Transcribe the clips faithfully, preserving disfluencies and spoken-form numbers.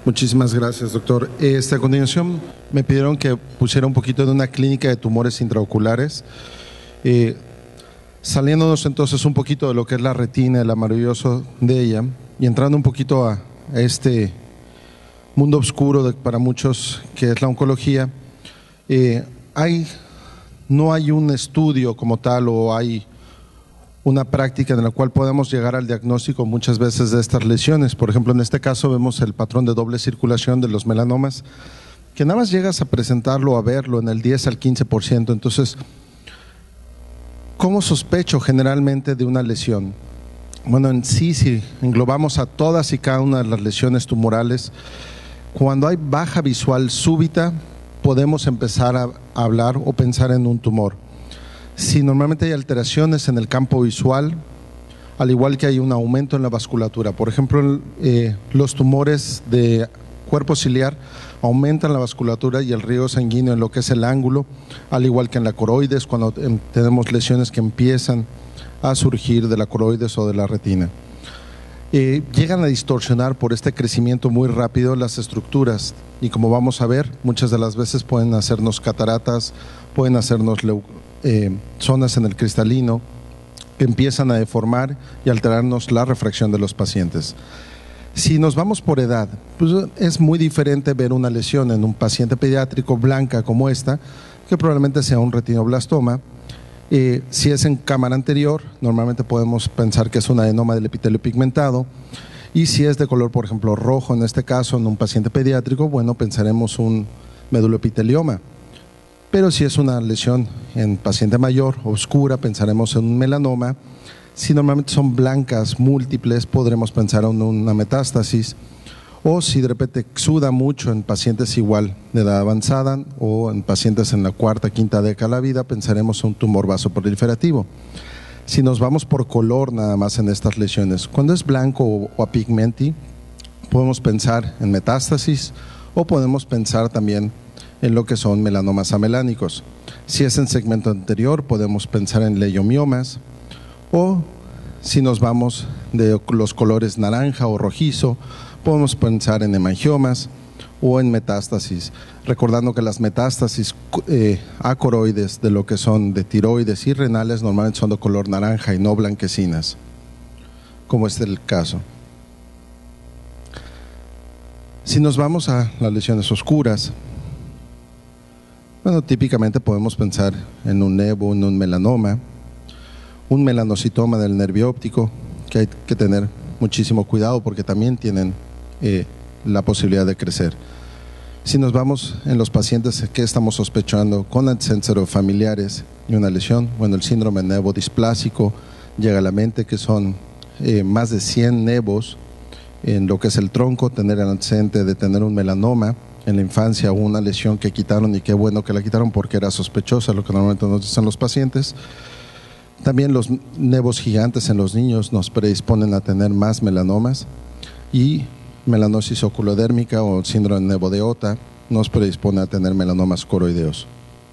Muchísimas gracias, doctor. Este, a continuación me pidieron que pusiera un poquito de una clínica de tumores intraoculares, eh, saliéndonos entonces un poquito de lo que es la retina, el maravilloso de ella, y entrando un poquito a, a este mundo oscuro de, para muchos, que es la oncología. Eh, hay, no hay un estudio como tal o hay una práctica en la cual podemos llegar al diagnóstico muchas veces de estas lesiones. Por ejemplo, en este caso vemos el patrón de doble circulación de los melanomas, que nada más llegas a presentarlo, a verlo en el diez al quince por ciento. Entonces, ¿cómo sospecho generalmente de una lesión? Bueno, en sí, si englobamos a todas y cada una de las lesiones tumorales, cuando hay baja visual súbita, podemos empezar a hablar o pensar en un tumor. Si normalmente hay alteraciones en el campo visual, al igual que hay un aumento en la vasculatura. Por ejemplo, eh, los tumores de cuerpo ciliar aumentan la vasculatura y el riego sanguíneo en lo que es el ángulo, al igual que en la coroides, cuando eh, tenemos lesiones que empiezan a surgir de la coroides o de la retina. Eh, llegan a distorsionar por este crecimiento muy rápido las estructuras y, como vamos a ver, muchas de las veces pueden hacernos cataratas, pueden hacernos leucemia. Eh, zonas en el cristalino que empiezan a deformar y alterarnos la refracción de los pacientes. Si nos vamos por edad, pues es muy diferente ver una lesión en un paciente pediátrico blanca como esta, que probablemente sea un retinoblastoma. Eh, si es en cámara anterior, normalmente podemos pensar que es un adenoma del epitelio pigmentado, y si es de color, por ejemplo, rojo, en este caso en un paciente pediátrico, bueno, pensaremos un meduloepitelioma. Pero si es una lesión en paciente mayor, oscura, pensaremos en un melanoma. Si normalmente son blancas, múltiples, podremos pensar en una metástasis. O si de repente exuda mucho en pacientes igual de edad avanzada o en pacientes en la cuarta, quinta década de la vida, pensaremos en un tumor vasoproliferativo. Si nos vamos por color nada más en estas lesiones, cuando es blanco o, o apigmenti, podemos pensar en metástasis o podemos pensar también en lo que son melanomas amelánicos. Si es en segmento anterior, podemos pensar en leiomiomas, o si nos vamos de los colores naranja o rojizo, podemos pensar en hemangiomas o en metástasis, recordando que las metástasis eh, acoroides de lo que son de tiroides y renales normalmente son de color naranja y no blanquecinas, como es el caso. Si nos vamos a las lesiones oscuras, bueno, típicamente podemos pensar en un nevo, en un melanoma, un melanocitoma del nervio óptico, que hay que tener muchísimo cuidado porque también tienen eh, la posibilidad de crecer. Si nos vamos en los pacientes que estamos sospechando con antecedentes familiares y una lesión, bueno, el síndrome nevo-displásico llega a la mente, que son eh, más de cien nevos en lo que es el tronco, tener el antecedente de tener un melanoma en la infancia o una lesión que quitaron, y qué bueno que la quitaron porque era sospechosa, lo que normalmente nos dicen los pacientes. También los nevos gigantes en los niños nos predisponen a tener más melanomas, y melanosis oculodérmica o síndrome nevo de Ota nos predispone a tener melanomas coroideos.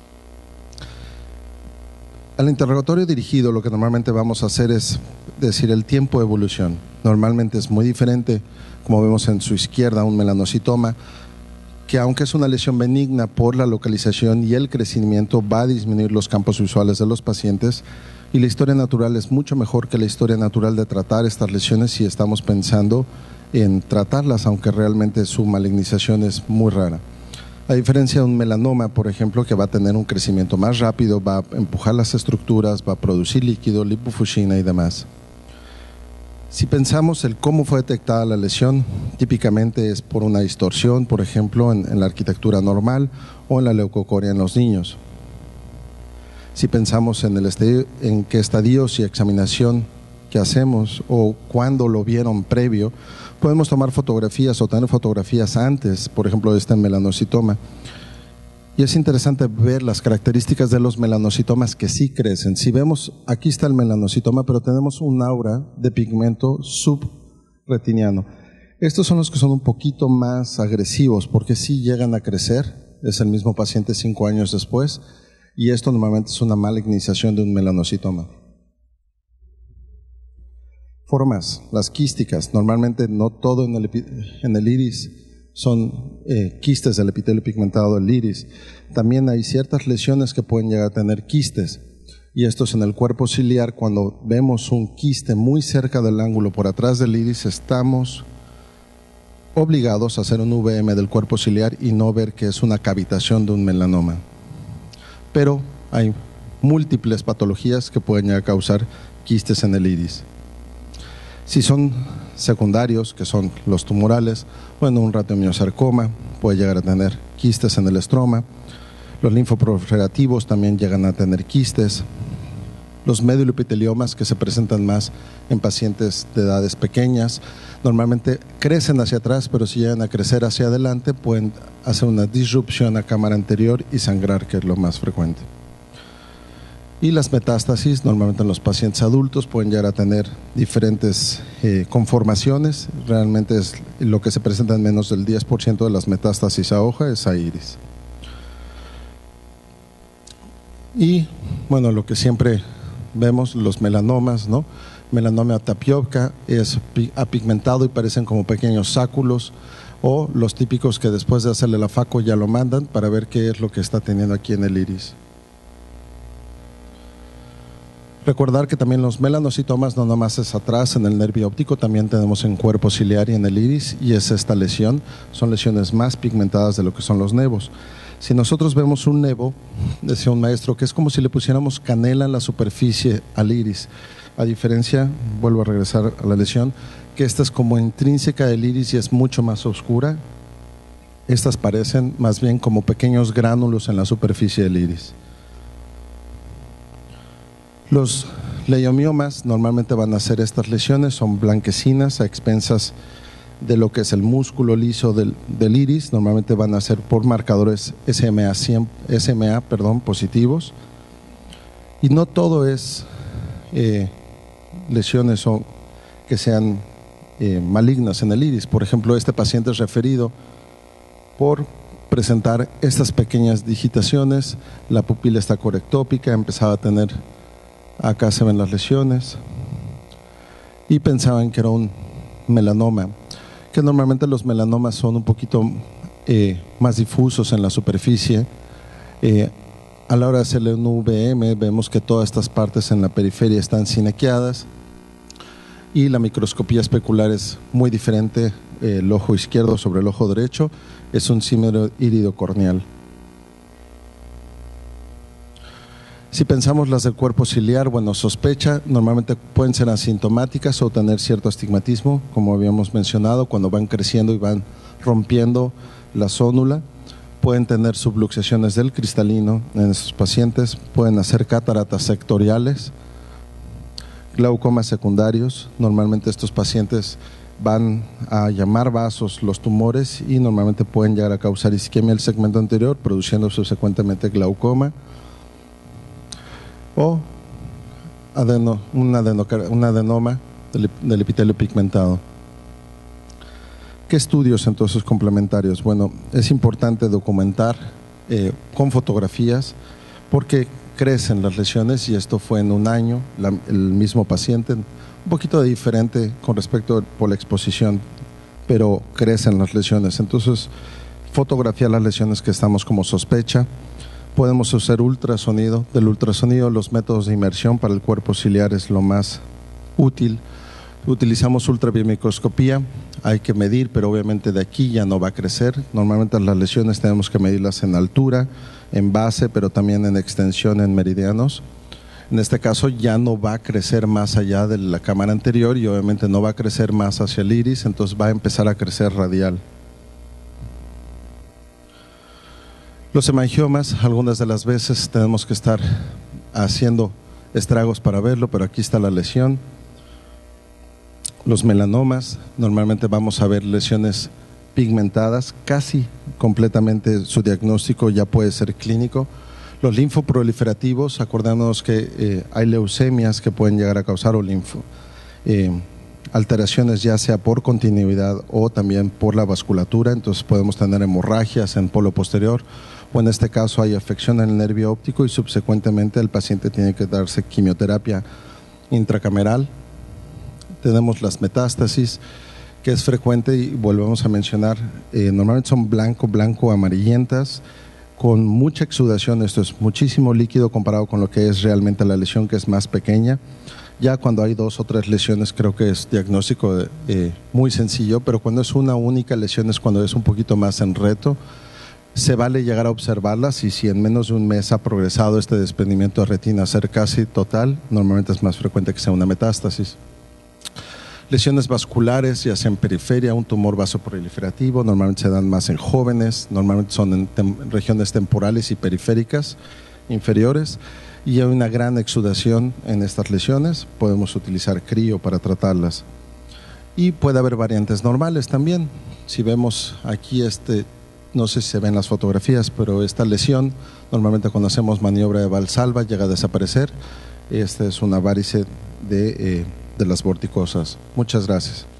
Al interrogatorio dirigido, lo que normalmente vamos a hacer es decir el tiempo de evolución. Normalmente es muy diferente, como vemos en su izquierda, un melanocitoma, que aunque es una lesión benigna, por la localización y el crecimiento va a disminuir los campos visuales de los pacientes, y la historia natural es mucho mejor que la historia natural de tratar estas lesiones si estamos pensando en tratarlas, aunque realmente su malignización es muy rara. A diferencia de un melanoma, por ejemplo, que va a tener un crecimiento más rápido, va a empujar las estructuras, va a producir líquido, lipofuscina y demás. Si pensamos el cómo fue detectada la lesión, típicamente es por una distorsión, por ejemplo, en, en la arquitectura normal o en la leucocoria en los niños. Si pensamos en, el estadio, en qué estadios y examinación que hacemos o cuándo lo vieron previo, podemos tomar fotografías o tener fotografías antes, por ejemplo, de este melanocitoma. Y es interesante ver las características de los melanocitomas que sí crecen. Si vemos, aquí está el melanocitoma, pero tenemos un aura de pigmento subretiniano. Estos son los que son un poquito más agresivos porque sí llegan a crecer. Es el mismo paciente cinco años después, y esto normalmente es una malignización de un melanocitoma. Formas, las quísticas, normalmente no todo en el, en el iris son eh, quistes del epitelio pigmentado del iris. También hay ciertas lesiones que pueden llegar a tener quistes, y esto es en el cuerpo ciliar. Cuando vemos un quiste muy cerca del ángulo por atrás del iris, estamos obligados a hacer un U V M del cuerpo ciliar y no ver que es una cavitación de un melanoma. Pero hay múltiples patologías que pueden llegar a causar quistes en el iris. Si son secundarios, que son los tumorales, bueno, un radiomiosarcoma puede llegar a tener quistes en el estroma. Los linfoproliferativos también llegan a tener quistes. Los medulloepiteliomas, que se presentan más en pacientes de edades pequeñas, normalmente crecen hacia atrás, pero si llegan a crecer hacia adelante pueden hacer una disrupción a cámara anterior y sangrar, que es lo más frecuente. Y las metástasis, normalmente en los pacientes adultos, pueden llegar a tener diferentes eh, conformaciones. Realmente es lo que se presenta en menos del diez por ciento de las metástasis a hoja, es a iris. Y bueno, lo que siempre vemos, los melanomas, ¿no? Melanoma tapióca es apigmentado y parecen como pequeños sáculos, o los típicos que después de hacerle la faco ya lo mandan para ver qué es lo que está teniendo aquí en el iris. Recordar que también los melanocitomas no nomás es atrás en el nervio óptico, también tenemos en cuerpo ciliar y en el iris, y es esta lesión. Son lesiones más pigmentadas de lo que son los nevos. Si nosotros vemos un nevo, decía un maestro, que es como si le pusiéramos canela en la superficie al iris. A diferencia, vuelvo a regresar a la lesión, que esta es como intrínseca del iris y es mucho más oscura. Estas parecen más bien como pequeños gránulos en la superficie del iris. Los leiomiomas normalmente van a ser estas lesiones, son blanquecinas a expensas de lo que es el músculo liso del, del iris. Normalmente van a ser por marcadores S M A, S M A perdón, positivos. Y no todo es eh, lesiones o que sean eh, malignas en el iris. Por ejemplo, este paciente es referido por presentar estas pequeñas digitaciones. La pupila está corectópica, empezaba a tener, acá se ven las lesiones, y pensaban que era un melanoma, que normalmente los melanomas son un poquito eh, más difusos en la superficie. Eh, a la hora de hacerle un U V M vemos que todas estas partes en la periferia están sinequiadas, y la microscopía especular es muy diferente. Eh, el ojo izquierdo sobre el ojo derecho es un símero írido corneal. Si pensamos las del cuerpo ciliar, bueno, sospecha, normalmente pueden ser asintomáticas o tener cierto astigmatismo, como habíamos mencionado, cuando van creciendo y van rompiendo la zónula. Pueden tener subluxaciones del cristalino en estos pacientes, pueden hacer cataratas sectoriales, glaucomas secundarios. Normalmente estos pacientes van a llamar vasos los tumores y normalmente pueden llegar a causar isquemia del segmento anterior, produciendo subsecuentemente glaucoma. O adeno, un, adeno, un adenoma del, del epitelio pigmentado. ¿Qué estudios entonces complementarios? Bueno, es importante documentar eh, con fotografías, porque crecen las lesiones, y esto fue en un año, la, el mismo paciente, un poquito diferente con respecto por la exposición, pero crecen las lesiones. Entonces, fotografiar las lesiones que estamos como sospecha. Podemos usar ultrasonido. Del ultrasonido, los métodos de inmersión para el cuerpo ciliar es lo más útil. Utilizamos ultrabiomicroscopía, hay que medir, pero obviamente de aquí ya no va a crecer. Normalmente las lesiones tenemos que medirlas en altura, en base, pero también en extensión, en meridianos. En este caso ya no va a crecer más allá de la cámara anterior y obviamente no va a crecer más hacia el iris, entonces va a empezar a crecer radial. Los hemangiomas, algunas de las veces tenemos que estar haciendo estragos para verlo, pero aquí está la lesión. Los melanomas, normalmente vamos a ver lesiones pigmentadas, casi completamente su diagnóstico ya puede ser clínico. Los linfoproliferativos, acordándonos que eh, hay leucemias que pueden llegar a causar o linfo, eh, alteraciones ya sea por continuidad o también por la vasculatura, entonces podemos tener hemorragias en polo posterior, o en este caso hay afección en el nervio óptico y subsecuentemente el paciente tiene que darse quimioterapia intracameral. Tenemos las metástasis, que es frecuente y volvemos a mencionar, eh, normalmente son blanco, blanco, amarillentas, con mucha exudación. Esto es muchísimo líquido comparado con lo que es realmente la lesión, que es más pequeña. Ya cuando hay dos o tres lesiones creo que es diagnóstico de, eh, muy sencillo, pero cuando es una única lesión es cuando es un poquito más en reto. Se vale llegar a observarlas y si en menos de un mes ha progresado este desprendimiento de retina a ser casi total, normalmente es más frecuente que sea una metástasis. Lesiones vasculares, ya sea en periferia, un tumor vasoproliferativo, normalmente se dan más en jóvenes, normalmente son en tem regiones temporales y periféricas inferiores, y hay una gran exudación en estas lesiones. Podemos utilizar crío para tratarlas. Y puede haber variantes normales también. Si vemos aquí, este, no sé si se ven las fotografías, pero esta lesión, normalmente cuando hacemos maniobra de Valsalva llega a desaparecer. Esta es una varice de, eh, de las vorticosas. Muchas gracias.